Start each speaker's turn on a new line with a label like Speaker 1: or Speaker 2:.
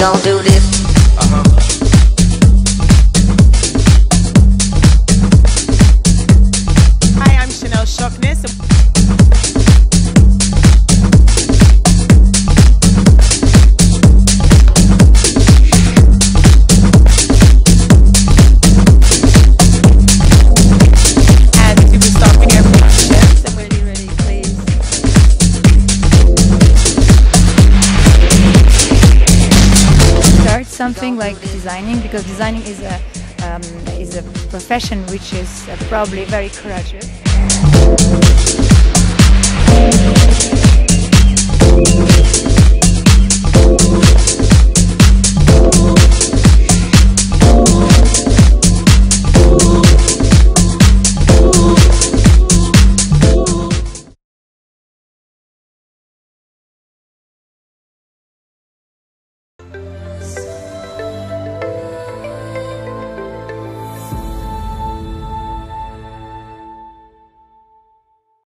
Speaker 1: gon' do this.
Speaker 2: Hi, I'm Chanel Shockness. And SuperStarVideoProduction. I'm really pleased.
Speaker 3: Start something like designing, because designing is a profession which is probably very courageous.